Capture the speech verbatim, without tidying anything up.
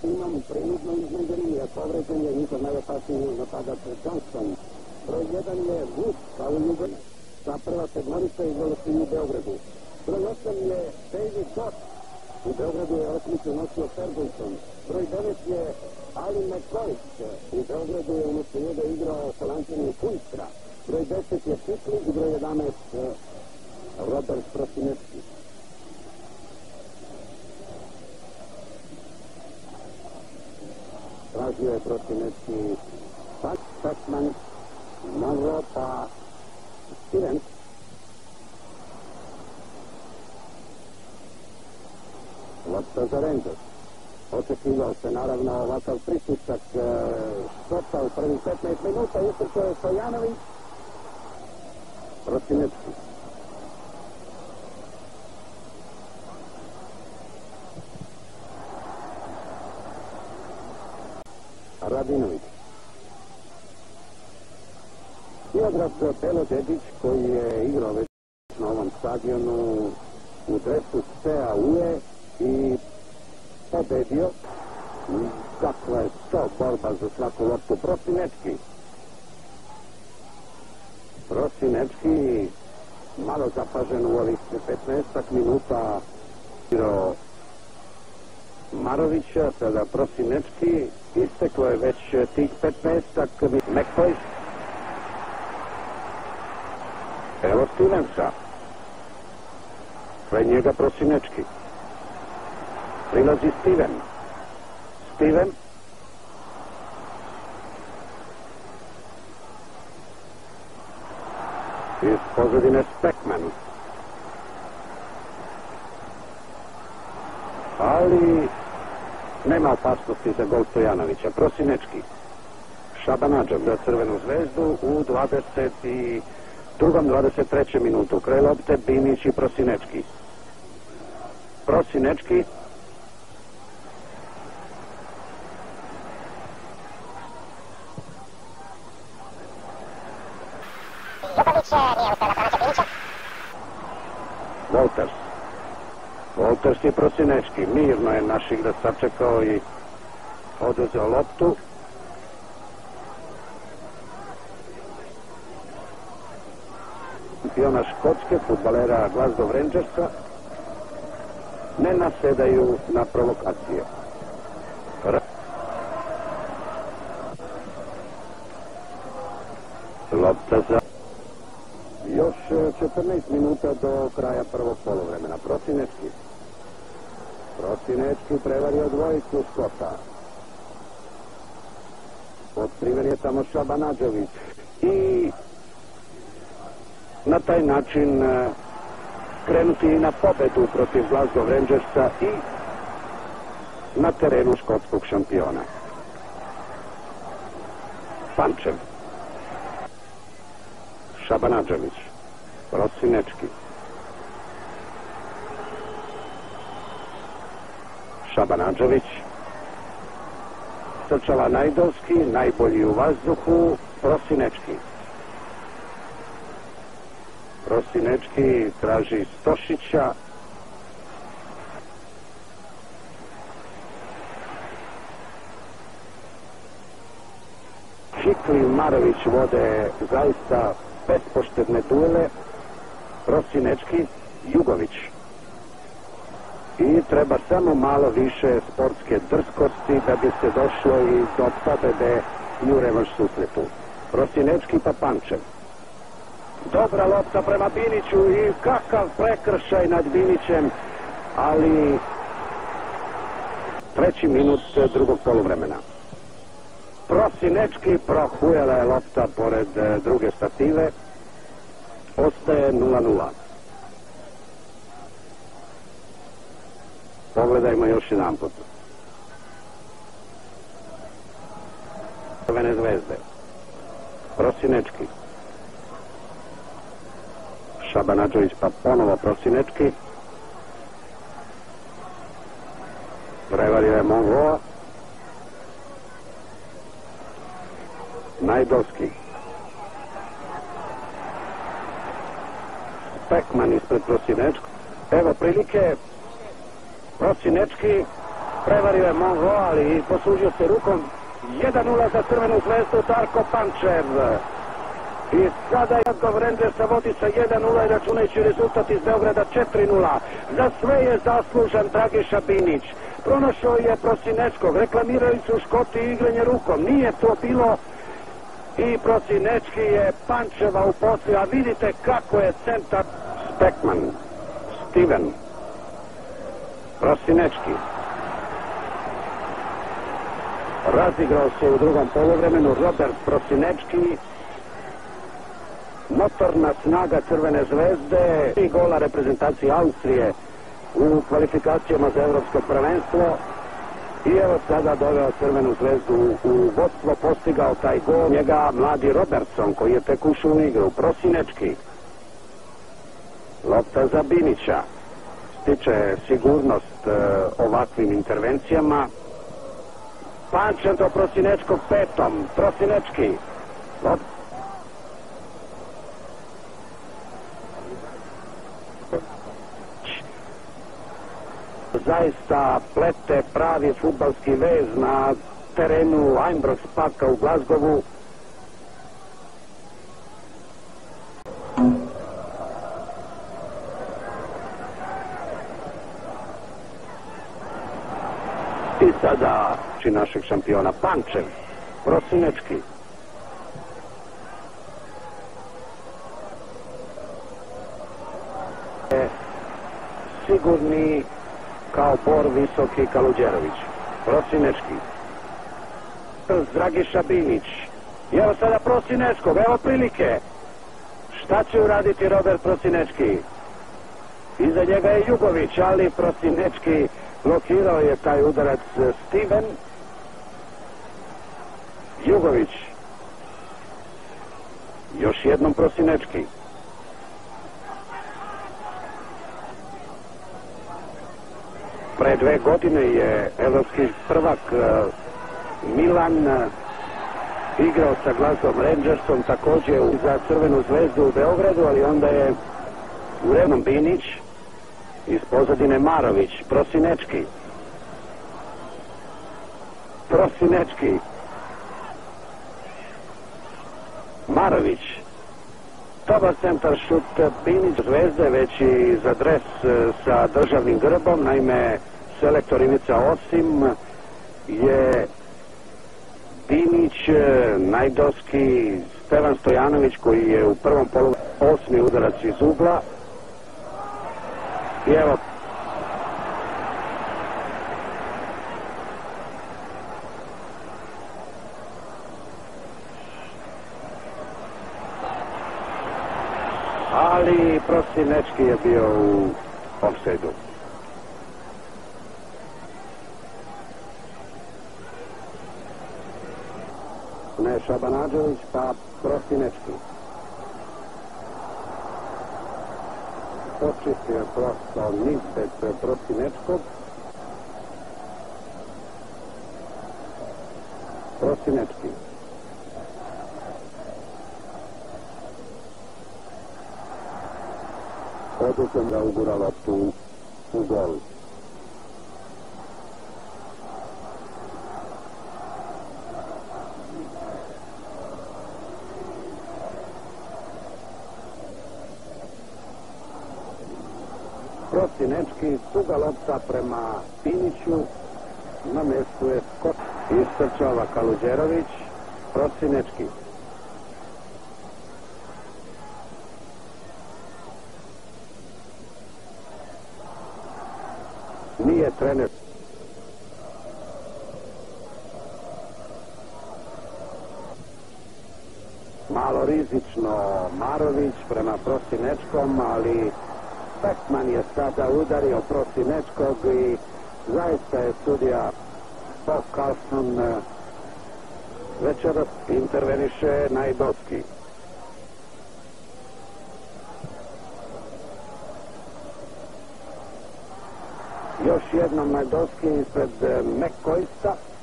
timom prinudno između linije. Povređen je njihov najopasniji napadač Johnson. Broj jedan je Wood, kao i Jugović. Sa prva sedmorica izvolosti u Beogradu. Broj osam je David Dodd. U Beogradu je osmicu nosio Ferguson. Broj devet je Ali McCoy. U Beogradu je umjesto njega igrao Holanđanin Kunstra. Broj deset je Šikli i broj jedanaest Robert Prosinecki. Tražio je Prosinecki Pačman, Monroe pa Stevens. Lopta za Rangers. Očekivao se naravno ovakav pritisak šota u prvih petnaest minuta. Istrčao je Stojanović. Prosinecki. Radinović. Beograd Belo Dedić koji je igrao već na ovom stadionu u dresu C A U E i pobedio. Kakva je to borba za svaku loptu. Prosinecki. Prosinecki malo zapažen u ovih petnaest minuta igrao Marovića, sada Prosinecki. Isteklo je već tih petnaestak. McCoy. Evo Stevensa. Kraj njega Prosinecki. Prilazi Steven. Steven. Iz pozadine Spekman. Ali nema opasnosti za gol Stojanovića. Prosinecki. Šabanadžov za Crvenu zvezdu u dvadeset drugom dvadeset trećem minutu. Kraj lopte Binić i Prosinecki. Prosinecki. Wolters. Wolters i Prosinecki. Mirno je naš igrač sačekao i oduzeo loptu. Šampiona Škotske, fudbalera Glasgow Rangersa, ne nasedaju na provokacije. Lopta za još četrnaest minuta do kraja prvog poluvremena. Prosinecki. Prosinecki prevario dvojicu Škota. Otkriven je tamo Šabanadžović i na taj način krenuti na pobedu protiv Glasgow Rangersa i na terenu škotskog šampiona. Pančev. Šabanadžović. Prosinecki. Šabanadžović. Srčava Najdovski, najbolji u vazduhu. Prosinecki. Prosinecki traži Stošića. Šikli i Marović vode zaista bespoštedne duele. Prosinecki, Jugović. I treba samo malo više sportske drskosti da bi se došlo i do pobede i u revanš susretu. Prosinecki pa Pančev. Dobra lopta prema Biniću i kakav prekršaj nad Binićem, ali treći minut drugog poluvremena. Prosinecki, prohujela je lopta pored druge stative. Ostaje nula nula. Pogledajmo još jedan put. Crvene zvezde. Prosinecki. Šabanadžović pa ponovo Prosinecki. Prevario je Monroe. Najdovski. Spekman ispred Prosinecki. Evo prilike. Prosinecki Prevario je Mongo, ali poslužio se rukom. jedan nula za Crvenu zvezdu, Darko Pančev. I sada Glasgow Rangersa vodi sa jedan nula i računajući rezultat iz Beograda četiri nula. Za sve je zaslužan Dragiša Binić. Pronašao je Prosinečkog, reklamirali su Škoti igranje rukom. Nije to bilo i Prosinečki je Pančeva uposlio, a vidite kako je centar Spekman, Steven, Prosinečki. Razigrao se u drugom poluvremenu Robert Prosinečki, motorna snaga Crvene zvezde i gola reprezentacije Austrije u kvalifikacijama za evropsko prvenstvo. I evo sada doveo Crvenu zvezdu u vodstvo, postigao taj gol njega mladi Robertson koji je tek ušao u igru. Prosinečki, lopta za Binića, stiče sigurnost e, ovakvim intervencijama. Pančev do Prosinečkog petom, Prosinečki, lopta. Zaista plete pravi fudbalski vez na terenu Einbrook Parka u Glasgowu. I sada či našeg šampiona Pančev, Prosinečki. Sigurni kao bor visoki Kaluđerović. Prosinečki. Dragiša Binić. I evo sada Prosinečkog, evo prilike. Šta će uraditi Robert Prosinečki? Iza njega je Jugović, ali Prosinečki blokirao je taj udarac. Steven. Jugović. Još jednom Prosinečki. Pre dve godine je evropski prvak Milan igrao sa Glasgow Rangersom također za Crvenu zvezdu u Beogradu, ali onda je u rednom Binić, iz pozadine Marović, Prosinečki. Prosinečki. Marović. Dobar centar šut Binić zvezde, već i za dres sa državnim grbom, naime selektor Ivica Osim je Binić, Najdovski, Stevan Stojanović koji je u prvom polu osmi udarac iz ugla. I evo ali Prosinečki je bio u ofsajdu. Ne Šabanađević, pa Prosinečki. Počistio je prosto Nizbet Prosinečkog. Prosinečki. Odlukom da ugura loptu u gol. Prosinečki, tuga lopta prema Biniću, na mjestu je Skot. Istrčava Kaluđerović, Prosinečki. Nije trener. Malo rizično Marović prema Prosinečkom, ali Spekman je sada udario Prosinečkog i zaista je sudija Paul Carlson večeras interveniše Najdovski. Još jednom Najdovski ispred Mekojsa.